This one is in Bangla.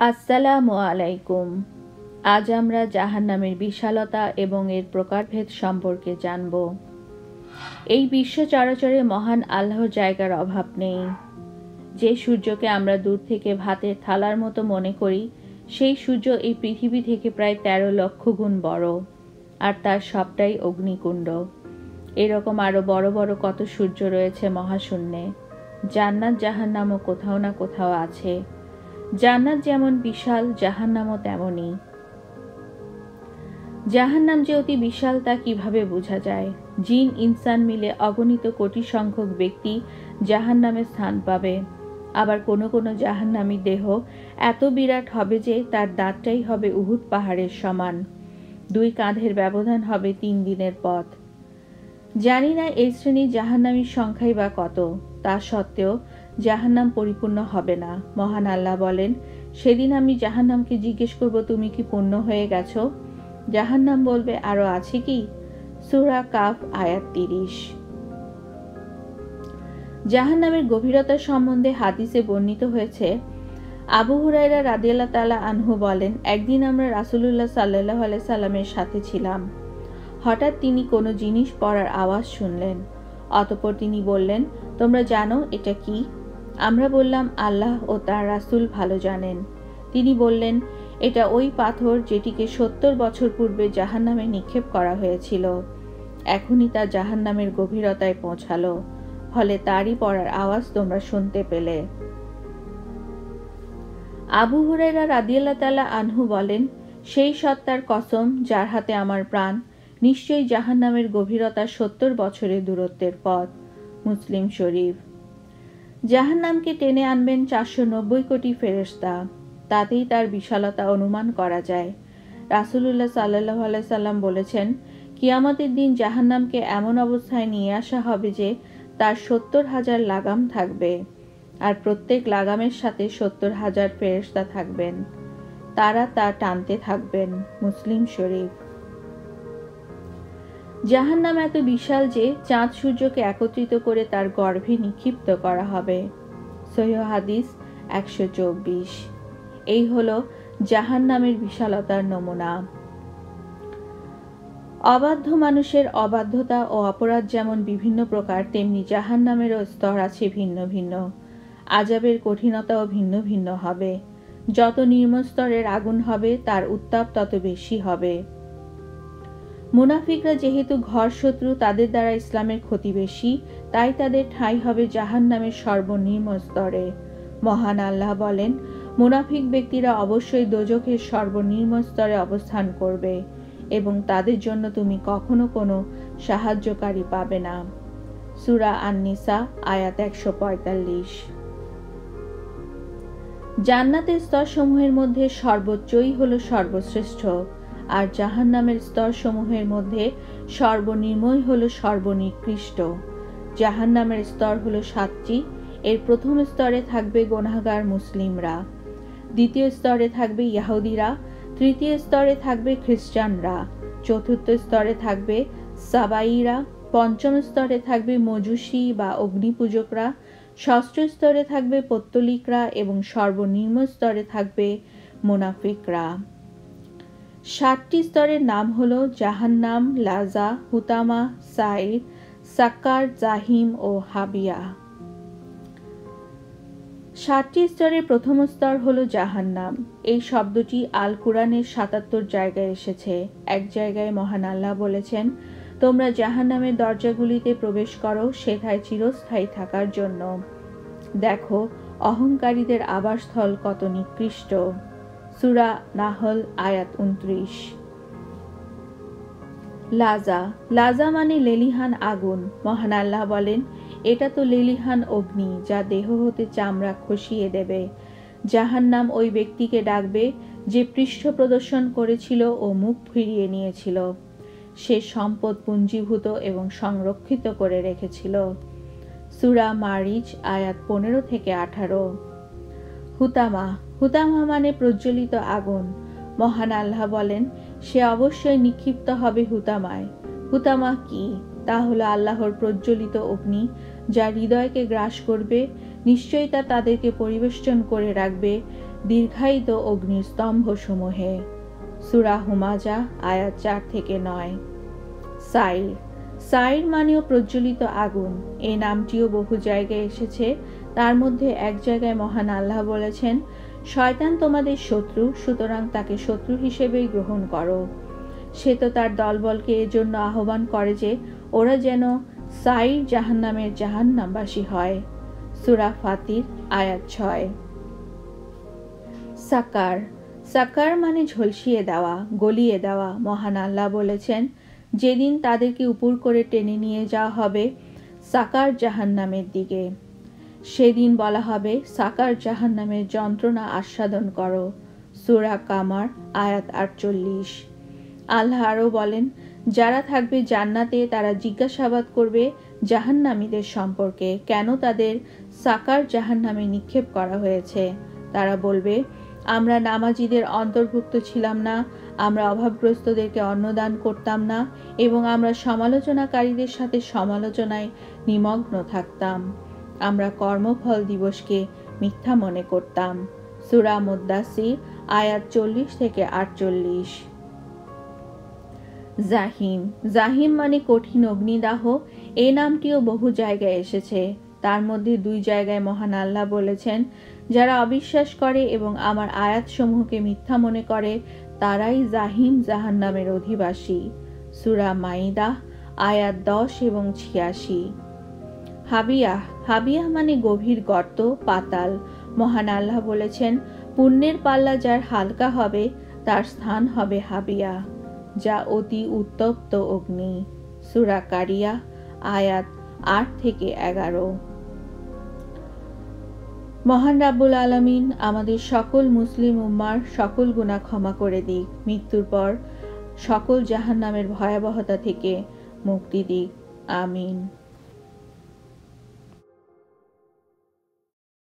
আসসালামু আলাইকুম। আজ আমরা জাহান্নামের বিশালতা এবং এর প্রকারভেদ সম্পর্কে জানব। এই বিশ্ব চরাচরে মহান আল্লাহর জায়গার অভাব নেই। যে সূর্যকে আমরা দূর থেকে ভাতের থালার মতো মনে করি, সেই সূর্য এই পৃথিবী থেকে প্রায় 13 লক্ষ গুণ বড়, আর তার সবটাই অগ্নিকুণ্ড। এরকম আরো বড় বড় কত সূর্য রয়েছে মহাশূন্যে। জান্নাত জাহান্নামও কোথাও না কোথাও আছে। জান্নাত যেমন বিশাল, জাহান্নামও তেমনই। জাহান্নাম যে অতি বিশাল তা কিভাবে বোঝা যায়? জিন ইনসান মিলে অগণিত কোটি সংখ্যক ব্যক্তি জাহান্নামে স্থান পাবে। আবার কোনো কোনো জাহান্নামী দেহ এত বিরাট হবে যে তার দাঁতটাই হবে উহুদ পাহাড়ের সমান। 2 কাঁধের ব্যবধান হবে 3 দিনের পথ। জানি না এই শ্রেণীর জাহান্নামীর সংখ্যাই বা কত। তা সত্ত্বেও জাহান্নাম পরিপূর্ণ হবে না। মহান আল্লাহ বলেন, সেদিন আমি জাহান্নামকে জিজ্ঞেস করব, তুমি কি পূর্ণ হয়ে গেছো? জাহান্নাম বলবে, আরো আছে কি? সূরা কাফ আয়াত 30। জাহান্নামের গভীরতা সম্বন্ধে হাদিসে বর্ণিত হয়েছে, আবু হুরায়রা রাদিয়াল্লাহু তাআলা আনহু বলেন, একদিন আমরা রাসূলুল্লাহ সাল্লাল্লাহু আলাইহি সাল্লামের সাথে ছিলাম। হঠাৎ তিনি কোনো জিনিস পড়ার আওয়াজ শুনলেন। অতঃপর তিনি বললেন, তোমরা জানো এটা কি? আমরা বললাম, আল্লাহ ও তার রাসূল ভালো জানেন। তিনি বললেন, এটা ওই পাথর যেটিকে 70 বছর পূর্বে জাহান্নামে নিক্ষেপ করা হয়েছিল। এখনই তা জাহান্নামের গভীরতায় পৌঁছালো, ফলে তারই পড়ার আওয়াজ তোমরা শুনতে পেলে। আবু হুরায়রা রাদিয়াল্লাহু তাআলা আনহু বলেন, সেই সত্তার কসম যার হাতে আমার প্রাণ, নিশ্চয়ই জাহান্নামের গভীরতা 70 বছরের দূরত্বের পথ। মুসলিম শরীফ। জাহান্নামকে টেনে আনবেন 490 কোটি ফেরেশতা। তাতেই তার বিশালতা অনুমান করা যায়। রাসূলুল্লাহ সাল্লাল্লাহু আলাইহি সাল্লাম বলেছেন, কিয়ামতের দিন জাহান্নামকে এমন অবস্থায় নিয়ে আসা হবে যে তার 70,000 লাগাম থাকবে, আর প্রত্যেক লাগামের সাথে 70,000 ফেরেশতা থাকবেন। তারা তা টানতে থাকবেন। মুসলিম শরীফ। জাহান্নাম এত বিশাল যে চাঁদ সূর্যকে একত্রিত করে তার গর্ভে নিক্ষিপ্ত করা হবে। সহিহ হাদিস 124। এই হলো জাহান্নামের বিশালতার নমুনা। অবাধ্য মানুষের অবাধ্যতা ও অপরাধ যেমন বিভিন্ন প্রকার, তেমনি জাহান্নামেরও স্তর আছে ভিন্ন ভিন্ন। আযাবের কঠিনতাও ভিন্ন ভিন্ন হবে। যত নিম্ন স্তরের আগুন হবে তার উত্তাপ তত বেশি হবে। মুনাফিকরা যেহেতু ঘর শত্রু, তাদের দ্বারা ইসলামের ক্ষতি বেশি, তাই তাদের ঠাঁই হবে জাহান্নামের সর্বনিম্ন স্তরে। মহান আল্লাহ বলেন, মুনাফিক ব্যক্তিরা অবশ্যই দোজখের সর্বনিম্ন স্তরে অবস্থান করবে এবং তাদের জন্য তুমি কখনো কোনো সাহায্যকারী পাবে না। সূরা আন-নিসা আয়াত 145। জান্নাতের স্তরসমূহের মধ্যে সর্বোচ্চই হলো সর্বশ্রেষ্ঠ, আর জাহান্নামের স্তরসমূহের মধ্যে সর্বনিম্নই হলো সর্বনিকৃষ্ট। জাহান্নামের স্তর হলো 7টি। এর প্রথম স্তরে থাকবে গুনাহগার মুসলিমরা, দ্বিতীয় স্তরে থাকবে ইহুদিরা, তৃতীয় স্তরে থাকবে খ্রিস্টানরা, চতুর্থ স্তরে থাকবে সাবাইরা, পঞ্চম স্তরে থাকবে মজুসী বা অগ্নিপূজকরা, ষষ্ঠ স্তরে থাকবে পত্তলিকরা এবং সর্বনিম্ন স্তরে থাকবে মুনাফিকরা। 7টি স্তরের নাম হলো জাহান্নাম, লাজা, হুতামা, সাইর, সাক্কার, জাহিম ও হাবিয়া। 7টি স্তরের প্রথম স্তর হলো জাহান্নাম। এই শব্দটি আল কুরআনের 77 জায়গায় এসেছে। এক জায়গায় মহান আল্লাহ বলেছেন, তোমরা জাহান্নামের দরজাগুলিতে প্রবেশ করো সেথায় চিরস্থায়ী থাকার জন্য। দেখো অহংকারীদের আবাসস্থল কত নিকৃষ্ট। সূরা নাহল আয়াত 29। লাজা। লাজা মানে লেলিহান আগুন। মহান আল্লাহ বলেন, এটা তো লেলিহান অগ্নি যা দেহ হতে চামড়া খসিয়ে দেবে। জাহান্নাম ওই ব্যক্তিকে ডাকবে যে পৃষ্ঠ প্রদর্শন করেছিল ও মুখ ফিরিয়ে নিয়েছিল। সে সম্পদ পুঞ্জীভূত এবং সংরক্ষিত করে রেখেছিল। সূরা মারিজ আয়াত 15 থেকে 18। হুতামা। হুতামা মানে প্রজ্বলিত আগুন। মহান আল্লাহ বলেন, সে অবশ্যই নিক্ষিপ্ত হবে হুতামায়। হুতামা কি? তা হলো আল্লাহর প্রজ্বলিত অগ্নি, যা হৃদয়কে গ্রাস করবে। নিশ্চয়ই তা তাদেরকে পরিবেষ্টন করে রাখবে। দীর্ঘায়িত অগ্নিস্তম্ভ সমূহে। সূরা হুমাজা আয়াত 4 থেকে 9। সাইর, সাইর মানেও প্রজ্বলিত আগুন। এই নামটিও বহু জায়গায় এসেছে। তার মধ্যে এক জায়গায় মহান আল্লাহ বলেছেন, শয়তান তোমাদের শত্রু, সুতরাং তাকে শত্রু হিসেবেই গ্রহণ করো। সে তো তার দলবলকে এজন্য আহ্বান করে যে ওরা যেন সাইর জাহান্নামের জাহান্নামবাসী হয়। সূরা ফাতির আয়াত 6। সাকার, সাকার মানে ঝলসিয়ে দেওয়া, গলিয়ে দেওয়া। মহান আল্লাহ বলেছেন, যেদিন তাদেরকে উপর করে টেনে নিয়ে যাওয়া হবে সাকার জাহান্নামের দিকে, সেদিন বলা হবে, সাকার জাহান্নামের যন্ত্রণা আস্বাদন করো। সূরা কামার আয়াত 48। আল্লাহ আরও বলেন, যারা থাকবে জান্নাতে তারা জিজ্ঞাসাবাদ করবে জাহান্নামীদের সম্পর্কে, কেন তাদের সাকার জাহান্নামে নিক্ষেপ করা হয়েছে। তারা বলবে, আমরা নামাজীদের অন্তর্ভুক্ত ছিলাম না, আমরা অভাবগ্রস্তদেরকে অন্নদান করতাম না, এবং আমরা সমালোচনাকারীদের সাথে সমালোচনায় নিমগ্ন থাকতাম। আমরা কর্মফল দিবসকে মিথ্যা মনে করতাম। সূরা মুদ্দাসির আয়াত 40 থেকে 48। জাহিম, জাহিম মানে কঠিন অগ্নিদাহ। এই নামটিও বহু জায়গায় এসেছে। তার মধ্যে 2 জায়গায় মহান আল্লাহ বলেছেন, যারা অবিশ্বাস করে এবং আমার আয়াতসমূহকে মিথ্যা মনে করে তারাই জাহিম জাহান্নামের অধিবাসী। সূরা মাইদা আয়াত 10 এবং 86। হাবিয়াহ, হাবিয়াহ মানে গভীর গর্ত, পাতাল। মহান আল্লাহ বলেছেন, পুণ্যের পাল্লা যার হালকা হবে তার স্থান হবে হাবিয়াহ, যা অতি উত্তপ্ত অগ্নি। সূরা কারিয়া আয়াত 8 থেকে 11। মহান রাব্বুল আলামিন আমাদের সকল মুসলিম উম্মার সকল গুনাহ ক্ষমা করে দিক, মৃত্যুর পর সকল জাহান্নামের ভয়াবহতা থেকে মুক্তি দিক। আমিন।